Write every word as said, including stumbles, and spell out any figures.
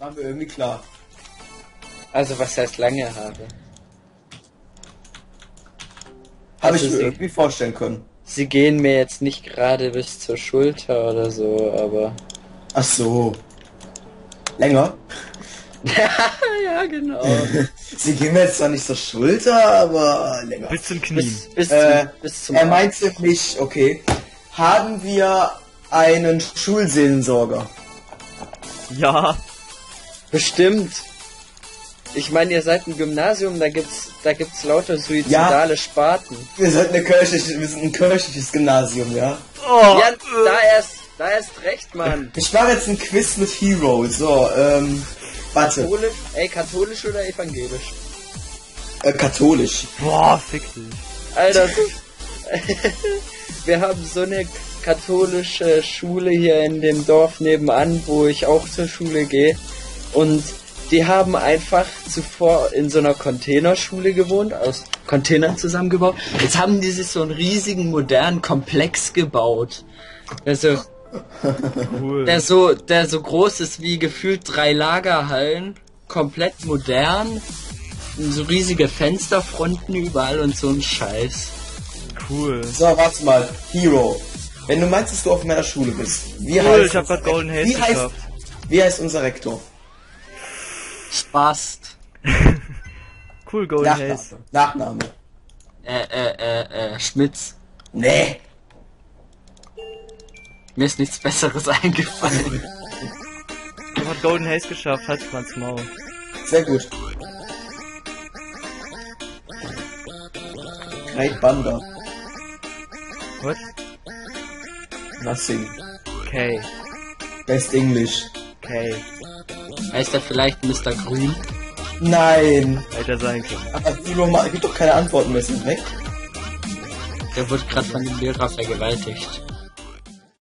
War mir irgendwie klar. Also was heißt lange Haare? Habe Also ich mir sie, irgendwie vorstellen können. sie gehen mir jetzt nicht gerade bis zur Schulter oder so, aber... Ach so. Länger? Ja, genau. Sie gehen mir jetzt zwar nicht zur Schulter, aber länger. Bis zum Knie. Bis, bis, Äh, zum, bis zum er Arsch. meinte mich, okay. Haben wir einen Schulseelensorger? Ja. Bestimmt. Ich meine, ihr seid ein Gymnasium, da gibt's, da gibt's lauter suizidale Sparten. Wir sind eine kirchliche, wir sind ein kirchliches Gymnasium, ja? Oh, Ja, da erst, da erst recht, Mann. Ich mache jetzt ein Quiz mit Hero. So, ähm, warte. Katholisch, ey, katholisch oder evangelisch? Äh, katholisch. boah, fick dich. Alter, wir haben so eine katholische Schule hier in dem Dorf nebenan, wo ich auch zur Schule gehe. Und die haben einfach zuvor in so einer Containerschule gewohnt, aus Containern zusammengebaut. Jetzt haben die sich so einen riesigen modernen Komplex gebaut. Also, Cool. der so, der so groß ist wie gefühlt drei Lagerhallen, komplett modern, so riesige Fensterfronten überall und so ein Scheiß. Cool. So, warte mal. Hero. Wenn du meinst, dass du auf meiner Schule bist, wie Cool, heißt ich hab grad Golden Haze wie heißt, geschafft. wie heißt unser Rektor? Spast. Cool, Golden Nachname. Haze. Nachname. Äh, äh, äh, äh, Schmitz. Nee. Mir ist nichts Besseres eingefallen. Du hast Golden Haze geschafft, halt's mal ins Maul. Sehr gut. Great Banda. What? Nothing. Okay. Best English. Okay. Heißt er vielleicht Mister Grün? Nein. Hätte sein können. Aber Hero, ma- gib doch keine Antworten mehr, sind weg. Der wird gerade von dem Lehrer vergewaltigt.